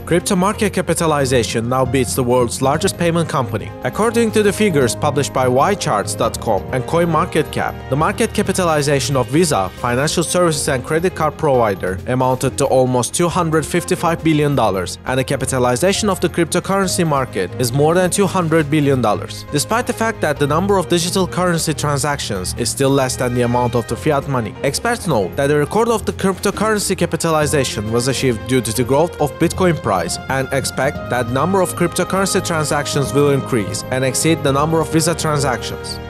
Crypto market capitalization now beats the world's largest payment company. According to the figures published by ycharts.com and CoinMarketCap, the market capitalization of Visa, financial services and credit card provider, amounted to almost $255 billion, and the capitalization of the cryptocurrency market is more than $200 billion. Despite the fact that the number of digital currency transactions is still less than the amount of the fiat money, experts note that the record of the cryptocurrency capitalization was achieved due to the growth of Bitcoin price, and expect that number of cryptocurrency transactions will increase and exceed the number of Visa transactions.